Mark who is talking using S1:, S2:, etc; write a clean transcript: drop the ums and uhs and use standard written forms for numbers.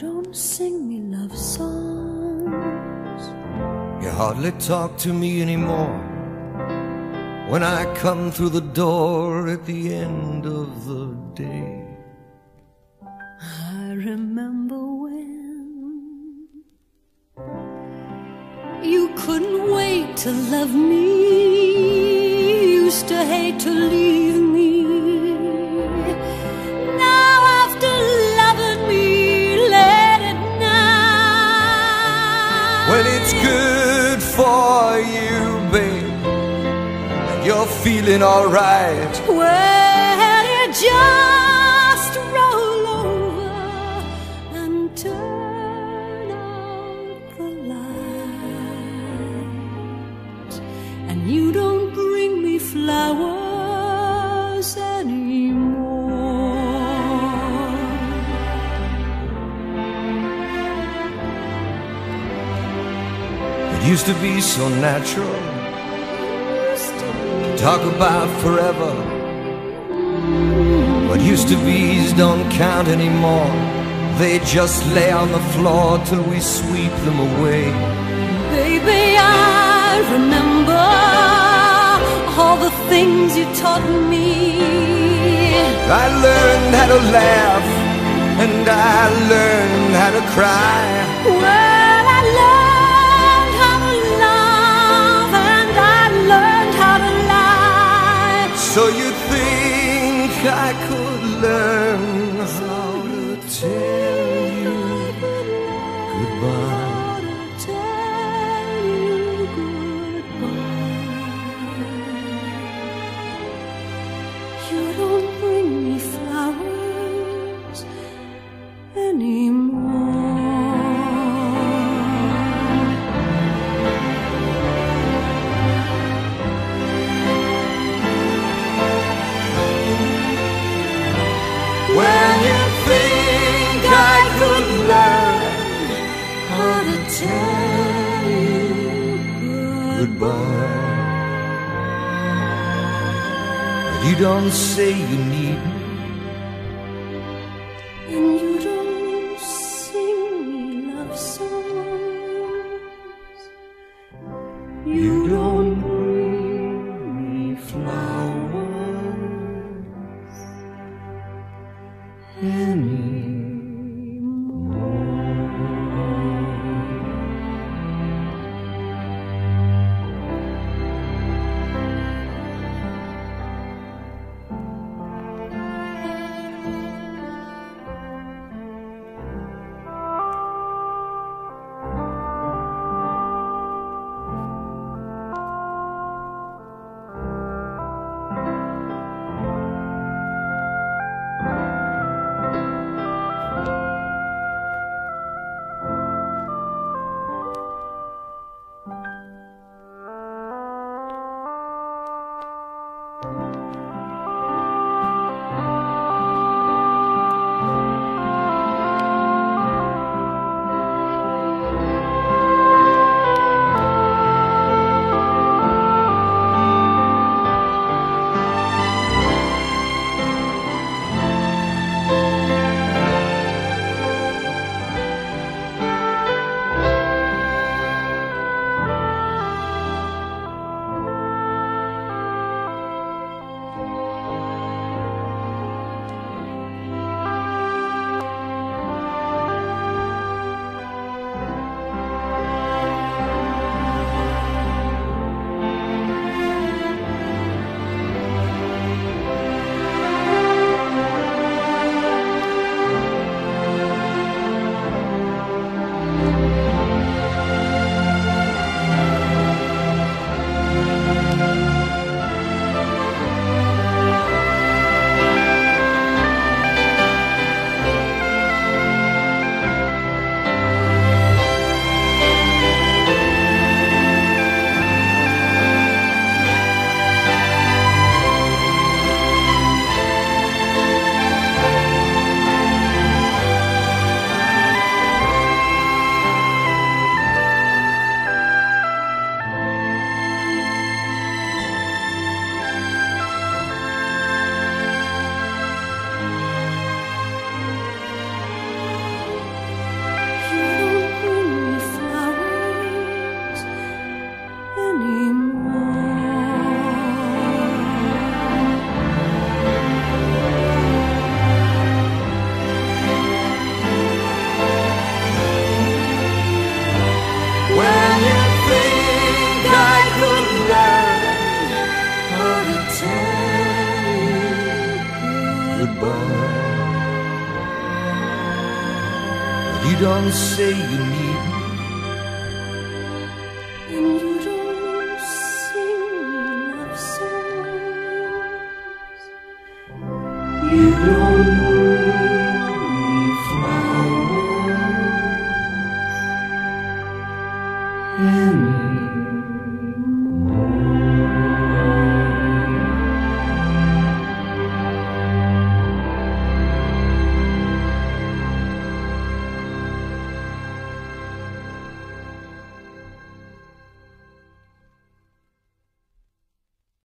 S1: don't sing me love songs.
S2: You hardly talk to me anymore when I come through the door at the end of the day.
S1: I remember when you couldn't wait to love me, used to hate to leave me. Now after loving me late at night,
S2: Well, it's good for you, babe, and you're feeling alright.
S1: well, you just roll over and turn out the light, and you don't bring me flowers anymore.
S2: It used to be so natural to talk about forever. What used to be's don't count anymore. They just lay on the floor till we sweep them away.
S1: Baby, I remember all the things you taught me.
S2: I learned how to laugh and I learned how to cry.
S1: Well, I learned how to love and I learned how to lie.
S2: So you think I could learn how to tell you goodbye?
S1: How to tell you goodbye. You don't bring me flowers anymore.
S2: When you think I could learn
S1: How to tell you
S2: goodbye, but you don't say you need me.
S1: and you don't sing me love songs. You don't bring me flowers anymore.
S2: goodbye. But you don't say you need me,
S1: and you don't sing love songs. You don't bring flowers.